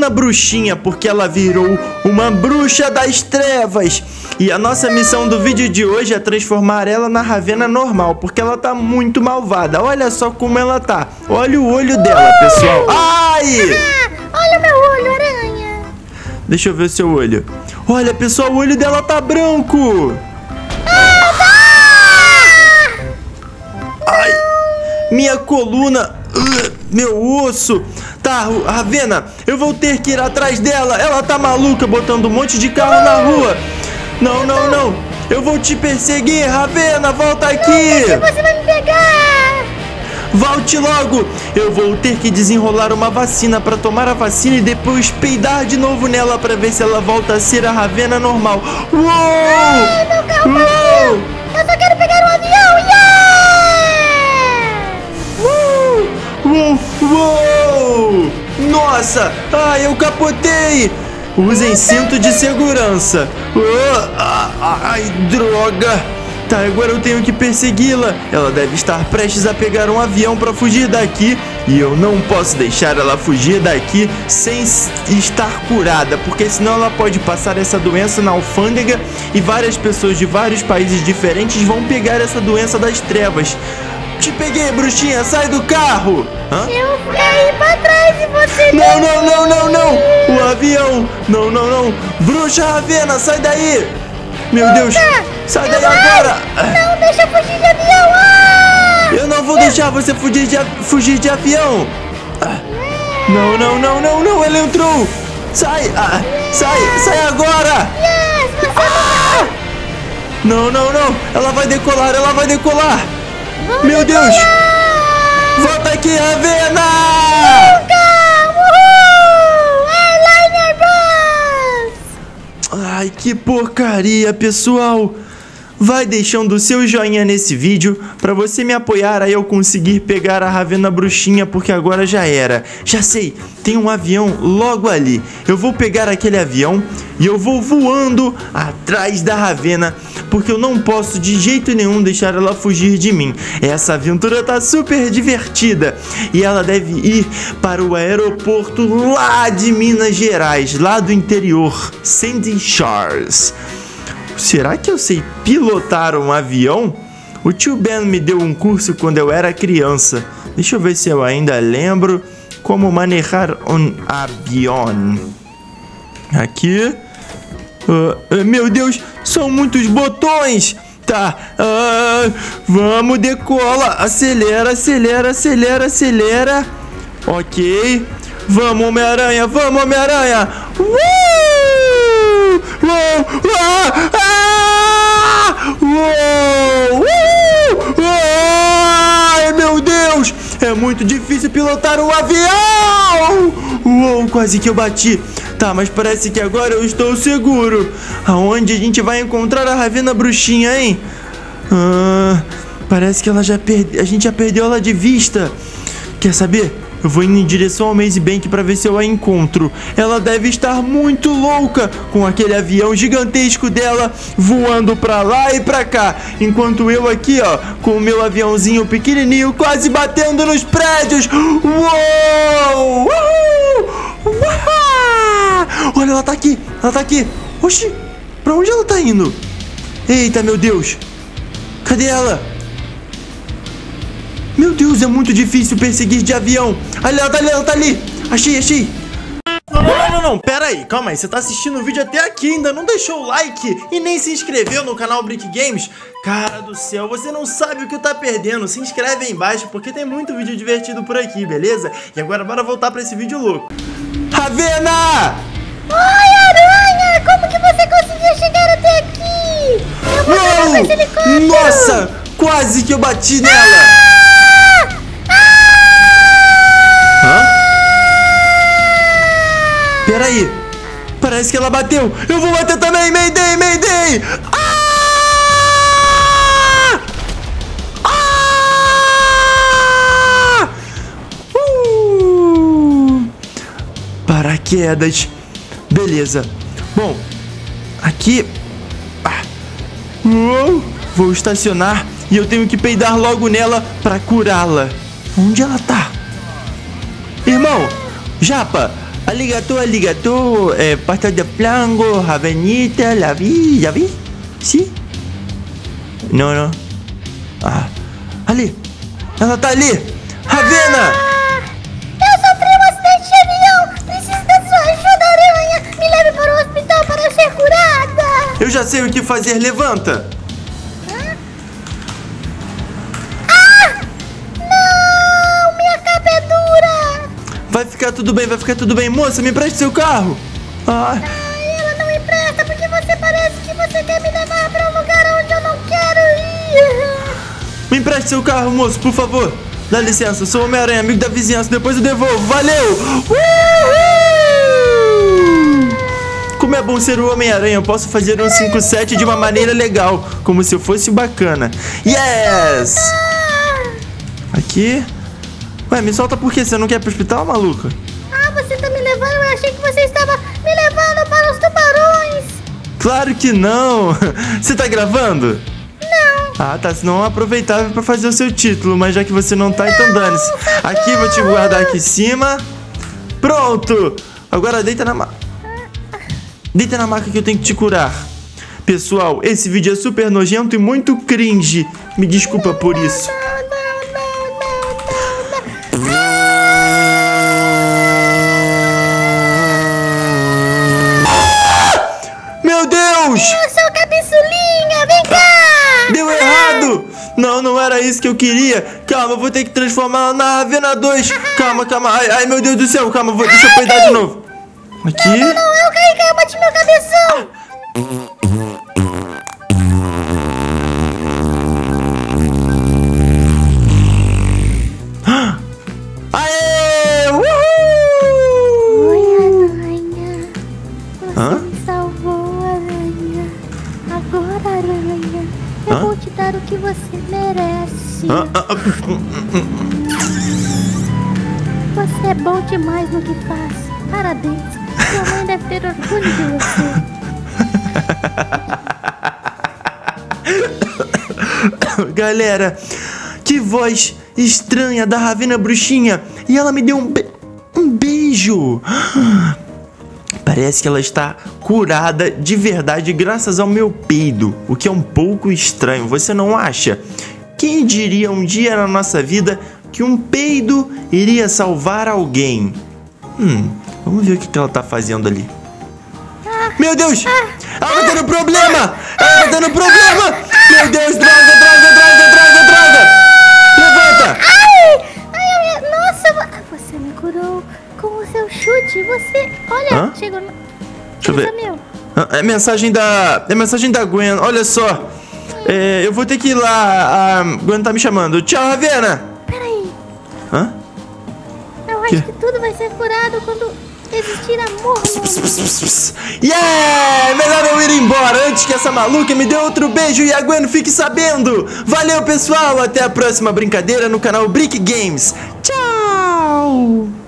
Ravena Bruxinha, porque ela virou uma bruxa das trevas. E a nossa missão do vídeo de hoje é transformar ela na Ravena normal, porque ela tá muito malvada. Olha só como ela tá. Olha o olho dela, pessoal. Ai! Olha o meu olho, aranha. Deixa eu ver o seu olho. Olha, pessoal, o olho dela tá branco. Ai, minha coluna, meu osso. Tá, Ravena, eu vou ter que ir atrás dela. Ela tá maluca botando um monte de carro na rua. Não, não, não. Eu vou te perseguir, Ravena, volta aqui. Você vai me pegar. Volte logo. Eu vou ter que desenrolar uma vacina pra tomar a vacina e depois peidar de novo nela pra ver se ela volta a ser a Ravena normal. Uou! Ai, meu carro partiu. Eu só quero pegar um avião. Yeah! Uou! Nossa! Ai, eu capotei! Usem cinto de segurança. Ai, droga! Tá, agora eu tenho que persegui-la. Ela deve estar prestes a pegar um avião para fugir daqui. E eu não posso deixar ela fugir daqui sem estar curada, porque senão ela pode passar essa doença na alfândega e várias pessoas de vários países diferentes vão pegar essa doença das trevas. Te peguei, bruxinha, sai do carro! Hã? Eu fui aí pra trás e você... Não, não, não, não, não! O avião! Não, não, não! Bruxa Ravena, sai daí! Meu Deus! Sai daí agora! Não, deixa eu fugir de avião! Eu não vou deixar você fugir de avião! Não, não, não, não, não! Ela entrou! Sai! Sai agora! Yes, você Não, não, não! Ela vai decolar, ela vai decolar! Vamos Meu Deus! decolar! Volta aqui, Ravena! Airliner Bus! Ai, que porcaria, pessoal! Vai deixando o seu joinha nesse vídeo pra você me apoiar aí eu conseguir pegar a Ravena Bruxinha, porque agora já era. Já sei, tem um avião logo ali. Eu vou pegar aquele avião e eu vou voando atrás da Ravena, porque eu não posso de jeito nenhum deixar ela fugir de mim. Essa aventura tá super divertida e ela deve ir para o aeroporto lá de Minas Gerais, lá do interior, Sandy Shores. Será que eu sei pilotar um avião? O tio Ben me deu um curso quando eu era criança. Deixa eu ver se eu ainda lembro como manejar um avião. Aqui. Meu Deus, são muitos botões. Tá, vamos, decola. Acelera, acelera, acelera, acelera. Ok. Vamos, Homem-Aranha, vamos, Homem-Aranha. Ai, meu Deus! É muito difícil pilotar um avião! Uou, quase que eu bati. Tá, mas parece que agora eu estou seguro. Aonde a gente vai encontrar a Ravena Bruxinha, hein? Parece que a gente já perdeu ela de vista. Quer saber? Eu vou indo em direção ao Maze Bank pra ver se eu a encontro. Ela deve estar muito louca com aquele avião gigantesco dela voando pra lá e pra cá. Enquanto eu aqui, ó, com o meu aviãozinho pequenininho quase batendo nos prédios. Uou! Olha, ela tá aqui, ela tá aqui. Oxi, pra onde ela tá indo? Eita, meu Deus. Cadê ela? Meu Deus, é muito difícil perseguir de avião. Ela tá ali. Achei. Não, pera aí, calma aí. Você tá assistindo o vídeo até aqui, ainda não deixou o like e nem se inscreveu no canal Brick Games? Cara do céu, você não sabe o que tá perdendo. Se inscreve aí embaixo, porque tem muito vídeo divertido por aqui, beleza? E agora bora voltar pra esse vídeo louco. Ravena! Oi, aranha! Como que você conseguiu chegar até aqui? Eu vou pegar esse helicóptero! Nossa, quase que eu bati nela! Peraí, parece que ela bateu. Eu vou bater também, Mayday! Paraquedas. Beleza. Bom, aqui vou estacionar e eu tenho que peidar logo nela pra curá-la. Onde ela tá? Irmão, Japa, Aligator, pasta de flango, ravenita, la vi? Sim? Não. Ah, ali! Ela tá ali! Ravena! Eu sofri um acidente de avião! Preciso da sua ajuda, aranha! Me leve para o hospital para eu ser curada! Eu já sei o que fazer, levanta! Não! Minha capa é dura! Vai ficar tudo bem, moça, me empreste seu carro! Ah, Ai, ela não empresta porque você parece que você quer me levar para um lugar onde eu não quero ir! me empreste seu carro, moço, por favor! Dá licença, eu sou o Homem-Aranha, amigo da vizinhança, depois eu devolvo, valeu! Como é bom ser o Homem-Aranha, eu posso fazer um 5-7 de uma maneira legal, como se eu fosse bacana. Yes! Aqui. Ué, me solta por quê? Você não quer ir pro hospital, maluca? Ah, você tá me levando? Eu achei que você estava me levando para os tubarões! Claro que não! Você tá gravando? Não! Ah, tá, senão é aproveitável pra fazer o seu título, mas já que você não tá, então dane-se. Aqui, vou te guardar aqui em cima. Pronto! Agora deita na maca. Deita na maca que eu tenho que te curar. Pessoal, esse vídeo é super nojento e muito cringe. Me desculpa por isso. Meu Deus! Eu sou cabeçulinha, vem cá! Deu errado! Não era isso que eu queria. Calma, eu vou ter que transformar ela na Ravena 2. Calma. Ai, meu Deus do céu. Calma, deixa eu peidar de novo. Aqui. Não, eu caí, eu bati meu cabeção! Aê! Uhul! Oi, aranha. Você me salvou, aranha. Agora, aranha, eu vou te dar o que você merece. Você é bom demais no que faz. Parabéns. Sua mãe deve ter orgulho de você. Galera, que voz estranha da Ravena Bruxinha. E ela me deu um beijo. Parece que ela está curada de verdade graças ao meu peido, o que é um pouco estranho, você não acha? Quem diria um dia na nossa vida que um peido iria salvar alguém? Vamos ver o que ela tá fazendo ali. Meu Deus! Ela tá tendo problema! Meu Deus, droga! Levanta! Nossa, você me curou com o seu chute. Você, olha, chegou no... Deixa eu ver. Meu. É mensagem da Gwen, olha só. Eu vou ter que ir lá. A Gwen tá me chamando. Tchau, Ravena! Peraí. Hã? Eu acho que tudo vai ser curado quando existir amor no mundo. Yeah! Melhor eu ir embora antes que essa maluca me dê outro beijo e a Gwen fique sabendo. Valeu, pessoal! Até a próxima brincadeira no canal Brick Games. Tchau!